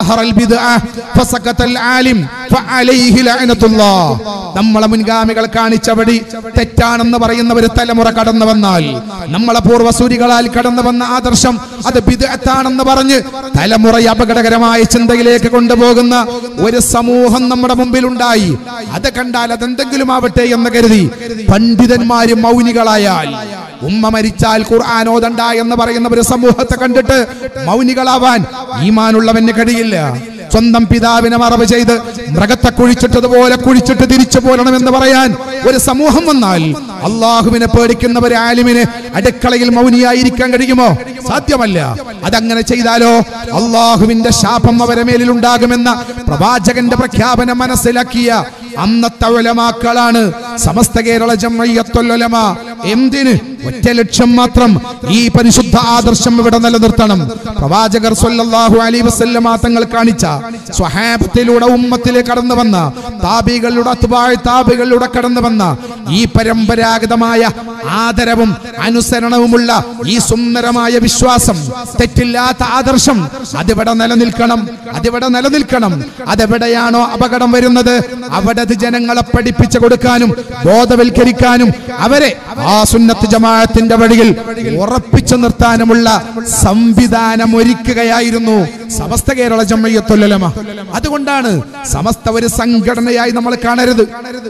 നമ്മളെ മുൻഗാമികൾ കാണിച്ച വഴി തെറ്റാണെന്ന് പറയുന്ന ഒരു തലമുറ കടന്നു വന്നാൽ, നമ്മളെ പൂർവ്വസൂരികളാൽ കടന്നു വന്ന ആദർശം അത് ബിദ്അത്താണെന്ന് പറഞ്ഞ് തലമുറയെ അപകടകരമായ ചിന്തയിലേക്ക് കൊണ്ടുപോകുന്ന ഒരു സമൂഹം നമ്മുടെ മുമ്പിലുണ്ടായി. അത് കണ്ടാൽ അതെന്തെങ്കിലും ആവട്ടെ എന്ന് കരുതി പണ്ഡിതന്മാര് മൗനികളായാൽ, ഉമ്മ മരിച്ചാൽ ഖുർആൻ ഓതണ്ട എന്ന് പറയുന്ന ഒരു സമൂഹത്തെ കണ്ടിട്ട് മൗനികളാവാൻ ഈമാനുള്ളവന് കഴിയില്ല. സ്വന്തം പിതാവിനെ മറവ് ചെയ്ത് മൃഗത്തെ കുഴിച്ചിട്ടതുപോലെ കുഴിച്ചിട്ട് തിരിച്ചു പോരണമെന്ന് പറയാൻ ഒരു സമൂഹം വന്നാൽ, അള്ളാഹുവിനെ പേടിക്കുന്ന ഒരു ആലിമിന് അടുക്കളയിൽ മൗനിയായിരിക്കാൻ കഴിയുമോ? സാധ്യമല്ല. അതങ്ങനെ ചെയ്താലോ അള്ളാഹുവിന്റെ ശാപം അവരെ മേലിൽ ഉണ്ടാകുമെന്ന പ്രവാചകന്റെ പ്രഖ്യാപനം മനസ്സിലാക്കിയ അന്നത്തെ ഉലമാക്കളാണ് സമസ്ത കേരള ജംഇയ്യത്തുൽ ഉലമ. എന്തിന്? ഒറ്റ ലക്ഷ്യം മാത്രം, ഈ പരിശുദ്ധ ആദർശം ഇവിടെ നിലനിർത്തണം. പ്രവാചകർ സ്വല്ലല്ലാഹു അലൈഹി വസല്ലമ തങ്ങൾ കാണിച്ച സ്വഹാബത്തിലൂടെ ഉമ്മത്തിലേക്ക് കടന്നു വന്ന താബികളുടെ അത്ബാഅ് താബികളിലൂടെ കടന്നു വന്ന ഈ പരമ്പരാഗതമായ ആദരവും അനുസരണവുമുള്ള ഈ സുന്ദരമായ വിശ്വാസം, തെറ്റില്ലാത്ത ആദർശം അതിവിടെ നിലനിൽക്കണം. അതിവിടെ നിലനിൽക്കണം. അതെവിടെയാണോ അപകടം വരുന്നത് അവിടെ ജനങ്ങളെ പഠിപ്പിച്ചു കൊടുക്കാനും ബോധവൽക്കരിക്കാനും അവരെ ആ സുന്നത്ത് ജമാഅത്തിന്റെ വഴിയിൽ ഉറപ്പിച്ചു നിർത്താനുമുള്ള സംവിധാനം ഒരുക്കുകയായിരുന്നു സമസ്ത കേരള ജംഇയ്യത്തുൽ ഉലമ. അതുകൊണ്ടാണ് സമസ്ത ഒരു സംഘടനയായി നമ്മൾ കാണരുത്.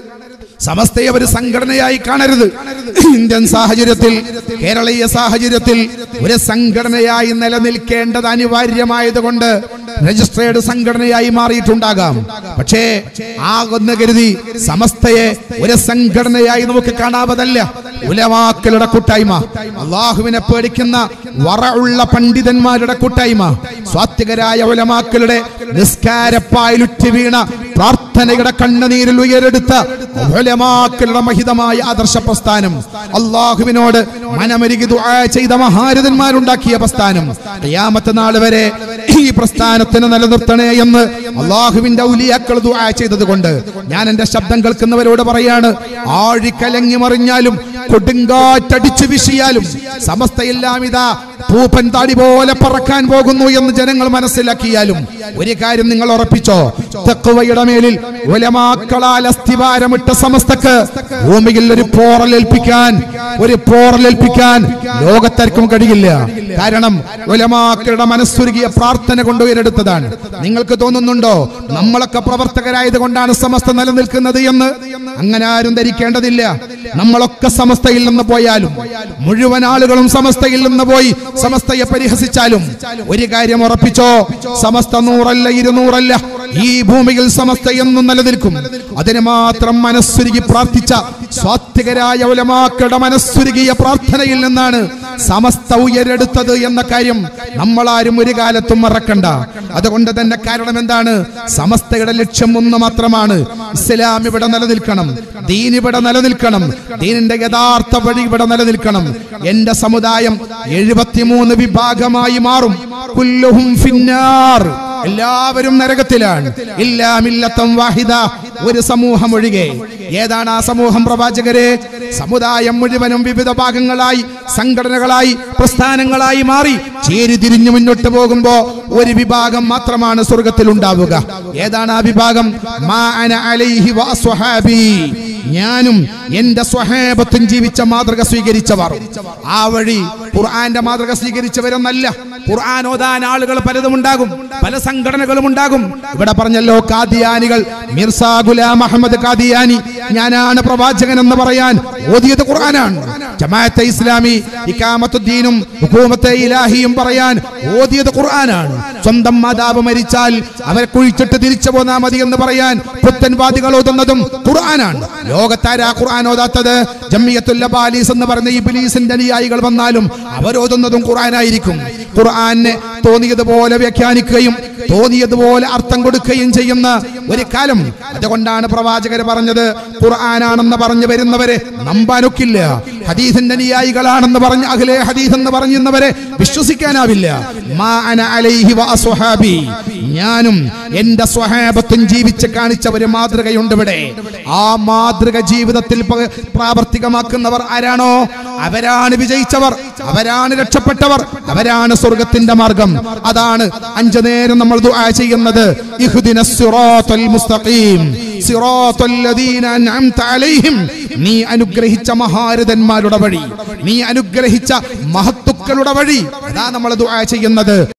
സമസ്തയെ ഒരു സംഘടനയായി കാണരുത്. ഇന്ത്യൻ സാഹചര്യത്തിൽ, കേരളീയ സാഹചര്യത്തിൽ ഒരു സംഘടനയായി നിലനിൽക്കേണ്ടത് അനിവാര്യമായതുകൊണ്ട് രജിസ്ട്രേഡ് സംഘടനയായി മാറിയിട്ടുണ്ടാകാം. പക്ഷേ ആകുന്ന കരുതി സമസ്തയെ ഒരു സംഘടനയായി നമുക്ക് കാണാവതല്ല. ഉലമാക്കളുടെ കൂട്ടായ്മ, അള്ളാഹുവിനെ പേടിക്കുന്ന വറഉള്ള പണ്ഡിതന്മാരുടെ കൂട്ടായ്മ, സ്വാത്വികരായ ഉലമാക്കളുടെ നിസ്കാരപ്പായിലുറ്റി വീണ പ്രാർത്ഥനയുടെ കണ്ണുനീരിൽ ഉയരെടുത്ത ഉലമാക്കളുടെ മഹിതമായ ആദർശ പ്രസ്ഥാനം, അള്ളാഹുവിനോട് മനമരുകി ദുആ ചെയ്ത മഹാരഥന്മാരുണ്ടാക്കിയ പ്രസ്ഥാനം, ഖിയാമത്ത് നാൾ വരെ ഈ പ്രസ്ഥാനത്തിന് നിലനിർത്തണേ എന്ന് അള്ളാഹുവിന്റെ ഔലിയാക്കൾ ദുആ ചെയ്തത് കൊണ്ട് ഞാൻ എന്റെ ശബ്ദം കേൾക്കുന്നവരോട് പറയാണ്, ആഴിക്കലങ്ങി മറിഞ്ഞാലും കൊടുങ്കാറ്റടിച്ചു വീശിയാലും സമസ്തയെല്ലാം ഇതാ പൂപ്പൻ താടി പോലെ പറക്കാൻ പോകുന്നു എന്ന് ജനങ്ങൾ മനസ്സിലാക്കിയാലും ഒരു കാര്യം നിങ്ങൾ ഉറപ്പിച്ചോ, തഖ്വയുടെ മേലിൽ ഉലമാക്കളാൽ അസ്ഥിവാരമിട്ട സമസ്തക്ക് ഭൂമിയിൽ ഒരു പോറലേൽപ്പിക്കാൻ ലോകത്താർക്കും കഴിയില്ല. കാരണം ഉലമാക്കളുടെ മനസ്സുരുകിയ പ്രാർത്ഥന കൊണ്ട് ഉയരെടുത്തതാണ്. നിങ്ങൾക്ക് തോന്നുന്നുണ്ടോ നമ്മളൊക്കെ പ്രവർത്തകരായത് കൊണ്ടാണ് സമസ്ത നിലനിൽക്കുന്നത് എന്ന്? അങ്ങനെ ആരും ധരിക്കേണ്ടതില്ല. നമ്മളൊക്കെ സമസ്തയിൽ നിന്ന് പോയാലും, മുഴുവൻ ആളുകളും സമസ്തയിൽ നിന്ന് പോയി സമസ്തയെ പരിഹസിച്ചാലും ഒരു കാര്യം ഉറപ്പിച്ചോ, സമസ്ത 100 അല്ല 200 അല്ല, ഈ ഭൂമിയിൽ സമസ്ത എന്നും നിലനിൽക്കും. അതിന് മാത്രം മനസ്സുരുകി പ്രാർത്ഥിച്ച സ്വാത്വികരായ ഉലമാക്കളുടെ മനസ്സുരുകിയ പ്രാർത്ഥനയിൽ നിന്നാണ് സമസ്ത ഉയരെടുത്തത് എന്ന കാര്യം നമ്മളാരും ഒരു കാലത്തും മറക്കണ്ട. അതുകൊണ്ട് തന്നെ കാരണം എന്താണ്? സമസ്തയുടെ ലക്ഷ്യം ഒന്ന് മാത്രമാണ്, ഇസ്ലാം ഇവിടെ നിലനിൽക്കണം, ദീൻ ഇവിടെ നിലനിൽക്കണം, ദീനിന്റെ യഥാർത്ഥ വഴി ഇവിടെ നിലനിൽക്കണം. എന്റെ സമുദായം 73 വിഭാഗമായി മാറും. കുല്ലുഹും ഫിന്നാർ, എല്ലാവരും നരകത്തിലാണ്. ഇല്ലാ മില്ലത്തൻ വാഹിദ, ഒരു സമൂഹം ഒഴികെ. ഏതാണ് ആ സമൂഹം പ്രവാചകരെ? സമുദായം മുഴുവനും വിവിധ ഭാഗങ്ങളായി, സംഘടനകളായി, പ്രസ്ഥാനങ്ങളായി മാറി ചേരിതിരിഞ്ഞു മുന്നോട്ട് പോകുമ്പോ ഒരു വിഭാഗം മാത്രമാണ് സ്വർഗത്തിൽ ഉണ്ടാവുക. ഏതാണ് ആ വിഭാഗം? മാ അന അലൈഹി വഅസ്ഹാബി, ഞാനും എന്റെ സ്വഹാബത്തും ജീവിച്ച മാതൃക സ്വീകരിച്ചവർ. ആ വഴി ഖുർആന്റെ മാതൃക സ്വീകരിച്ചവരെന്നല്ല. ഖുർആൻ ഓതാൻ ആളുകൾ പലതും ഉണ്ടാകും, പല സംഘടനകളും ഉണ്ടാകും. ഇവിടെ പറഞ്ഞല്ലോ ഖാദിയാനികൾ, മിർസാ ഗുലാം അഹമ്മദ് ഖാദിയാനി ഞാനാണ് പ്രവാചകൻ എന്ന് പറയാൻ ഓതിയത് ഖുർആനാണ്. ജമാഅത്തെ ഇസ്ലാമി ഇഖാമത്തുദ്ദീനും ഹുകൂമത്തെ ഇലാഹിയും പറയാൻ ഓതിയത് ഖുർആനാണ്. സ്വന്തം മാതാവ് മരിച്ചാൽ അവരെ കുഴിച്ചിട്ട് തിരിച്ചു പോന്നാ മതി എന്ന് പറയാൻ പുത്തൻവാദികൾ ഓതുന്നതും ഖുർആനാണ്. ലോകത്താരാ ഖുർആൻ ഓതാത്തത്? ജംഇയ്യത്തുൽ അബാലീസ് എന്ന് പറഞ്ഞ ഇബ്ലീസിന്റെ അനുയായികൾ വന്നാലും അവരോതുന്നതും ഖുർആനായിരിക്കും. ഖുർആനെ തോന്നിയതുപോലെ വ്യാഖ്യാനിക്കുകയും തോന്നിയതുപോലെ അർത്ഥം കൊടുക്കുകയും ചെയ്യുന്ന ഒരു കാലം. അതുകൊണ്ടാണ് പ്രവാചകർ പറഞ്ഞത്, ഖുർആനാണെന്ന് പറഞ്ഞു വരുന്നവരെ നമ്പാനൊക്കില്ല, ഹദീസിന്റെ അനുയായികളാണെന്ന് പറഞ്ഞ് അഹ്ലെ ഹദീസ് എന്ന് പറയുന്നവരെ വിശ്വസിക്കാനാവില്ല. മാ അന അലൈഹി വഅസ്ഹാബി, ഞാനും എന്റെ സ്വഹാബത്തും ജീവിച്ച് കാണിച്ച ഒരു മാതൃകയുണ്ട് ഇവിടെ. ആ മാതൃക ജീവിതത്തിൽ പ്രാവർത്തികമാക്കുന്നവർ ആരാണോ അവരാണ് വിജയിച്ചവർ, അവരാണ് രക്ഷപ്പെട്ടവർ, അവരാണ് സ്വർഗത്തിന്റെ മാർഗം. അതാണ് 5 നേരം നമ്മൾ ദുആ ചെയ്യുന്നത്. ഇഹ്ദിനസ് സിറാത്തൽ മുസ്തഖീം സിറാത്തൽ ലദീന അൻഅംത അലൈഹിം. നീ അനുഗ്രഹിച്ച മഹാരഥന്മാരുടെ വഴി, നീ അനുഗ്രഹിച്ച മഹത്തുക്കളുടെ വഴി, അതാ നമ്മൾ ദുആ ചെയ്യുന്നത്.